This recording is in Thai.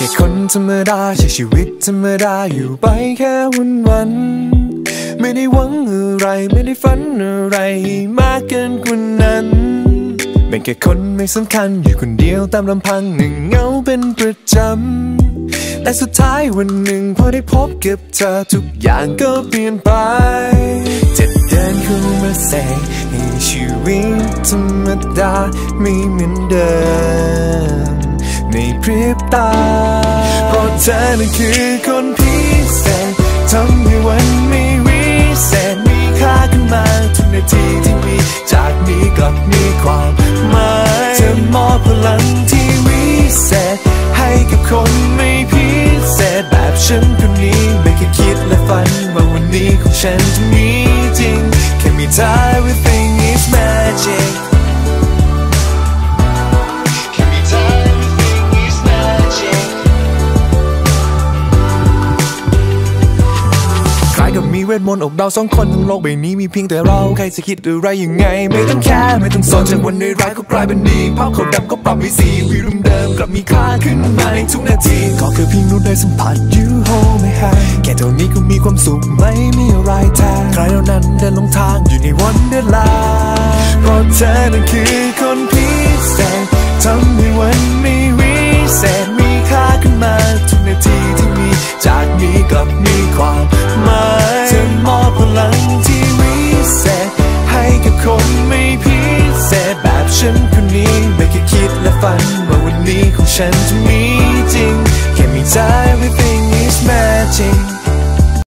ค่คนธรรมดาใช้ชีวิตธรรมดาอยู่ไปแค่วันไม่ได้หวังอะไรไม่ได้ฝันอะไรมากเกินกว่านั้นเป็นแค่คนไม่สำคัญอยู่คนเดียวตามลำพังหนึ่งเงาเป็นประจำแต่สุดท้ายวันหนึ่งพอได้พบกับเธอทุกอย่างก็เปลี่ยนไปจะเดินเข้ามาแสงให้ชีวิตธรรมดาไม่เหมือนเดิมในพริบตาเพราะเธอนั้นคือคนพิเศษทำให้วันไม่วิเศษมีค่าขึ้นมาทุกนาทีที่มีจากนี้กลับมีความหมายเธอมอบพลังที่วิเศษให้กับคนไม่พิเศษแบบฉันคนนี้ไม่เคยคิดและฝันว่าวันนี้ของฉันจะมีจริงแค่มีเธอ everything is magicกับมีเวทมนต์อกเราสองคนทั้งโลกใบนี้มีเพียงแต่เราใครจะคิดอะไรยังไงไม่ต้องแคร์ไม่ต้องสนจากวันในร้ายก็กลายเป็นดีภาพขาวดำก็ปรับให้สีวิวเดิมกลับมีค่าขึ้นมาในทุกนาทีก็แค่เพียงรู้ได้สัมผัส you hold me high แค่เท่านี้ก็มีความสุขไม่มีอะไรแทนใครเหล่านั้นเดินลงทางอยู่ในวันเวลาเพราะเธอนั้นคือคนพิเศษทำให้วันไม่วิเศษมีค่าขึ้นมาทุกนาทีที่มีจากนี้กลับมี